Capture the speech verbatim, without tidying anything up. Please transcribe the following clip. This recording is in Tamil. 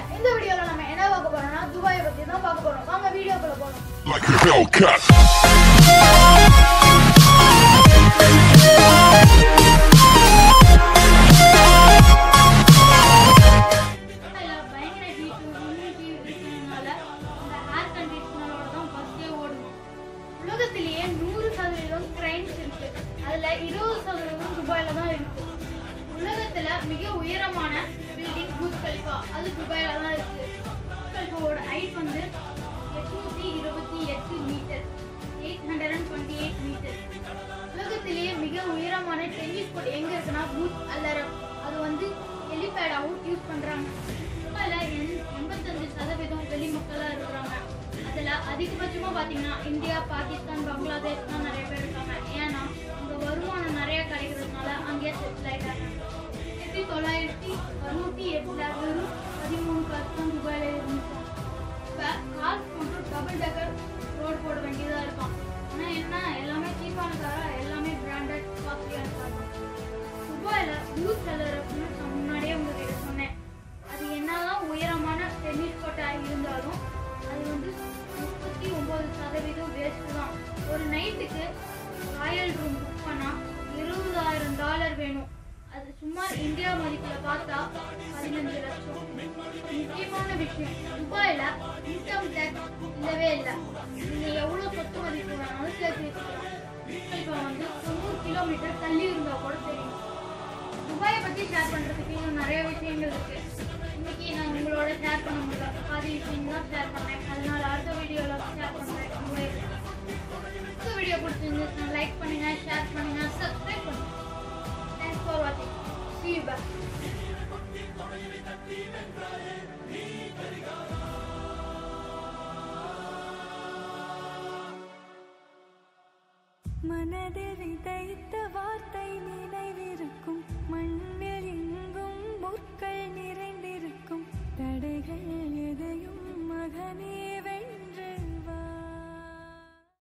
இந்த வீடியோல நம்ம என்ன பார்க்க போறோம்னா துபாயை பத்தி தான் பார்க்க போறோம். வாங்க வீடியோக்குள்ள போலாம். Like a Hellcat. உலகத்திலேயே நூறு சதவீதம் கிரைம்ஸ் இருக்கு. அதுல இருபது சதவீதம் துபாயில தான் இருக்கு. உலகத்துல மிக உயரமான பில்டிங் புர்ஜ் கலிஃபா அது துபாயில தான் இருக்கு. புர்ஜ் கலிஃபாவோட ஹைட் வந்து எட்நூத்தி இருபத்தி எட்டு metre, eight hundred and twenty eight metre. உலகத்திலேயே மிக உயரமான டென்னிஸ் கோர்ட் எங்க இருக்குன்னா புர்ஜ் அல்-அரப். அது வந்து ஹெலிபேடாவும் யூஸ் பண்றாங்க. துபாயில எண்பத்தஞ்சு சதவீதம் வெளி மக்களா இருக்கிறாங்க. அதுல அதிகபட்சமா பாத்தீங்கன்னா இந்தியா, பாகிஸ்தான், பங்களாதேஷ் தான் நிறைய பேர் இருக்காங்க. ஏன்னா அங்க வருமானம் நிறைய கிடைக்கிறதுனால அங்கேயே செட்டில் ஆயிட்டாங்க. ஆயிரத்தி தொள்ளாயிரத்தி தொண்ணூத்தி எட்டுல வெறும் பதிமூணு காசு தான் துபாயில இருந்துச்சு. இப்ப கார் மற்றும் டபுள் டக்கர் ரோடு போட வேண்டியதா இருக்கும். ஆனா என்ன எல்லாமே சீப்பான காரா, எல்லாமே பிராண்டட் காஸ்ட்லியான கார். துபாயில புர்ஜ் அல்-அரப்னு நான் முன்னாடியே உங்ககிட்ட சொன்னேன். அது என்னதான் உயரமான டென்னிஸ் கோர்ட்டா இருந்தாலும் அது வந்து முப்பத்தி ஒன்பது சதவீதம் வேஸ்ட் தான். ஒரு நைட்டுக்கு ராயல் ரூம் புக் பண்ணா இருபதாயிரம் டாலர் வேணும். அது சுமார் இந்தியா மதிப்புல பார்த்தா பதினஞ்சு லட்சம். முக்கியமான விஷயம், துபாயில இன்கம் டேக்ஸ் இல்லவே இல்லை. நீங்க எவ்வளவு சொத்து மதிப்பு வேணாலும் சேர்த்து வச்சுக்கலாம். இப்போ வந்து தொண்ணூறு கிலோமீட்டர் தள்ளி இருந்தா கூட தெரியும். துபாயை பத்தி ஷேர் பண்றதுக்கு இன்னும் நிறைய விஷயங்கள் இருக்கு. இன்னைக்கு நான் உங்களோட ஷேர் பண்ண முடியல, பாதி விஷயம் தான் ஷேர் பண்ணேன். அதனால அடுத்த வீடியோல ஷேர் பண்றேன். இந்த வீடியோ பிடிச்சிருந்துச்சுன்னா லைக் பண்ணுங்க, ஷேர் பண்ணுங்க, சப்ஸ்கிரைப் பண்ணுங்க. தேங்க்ஸ் ஃபார் வாட்சிங். See you back. மனதில் விதைத்த வார்த்தை நினைவிருக்கும், மண்ணில் எங்கும் முற்கள்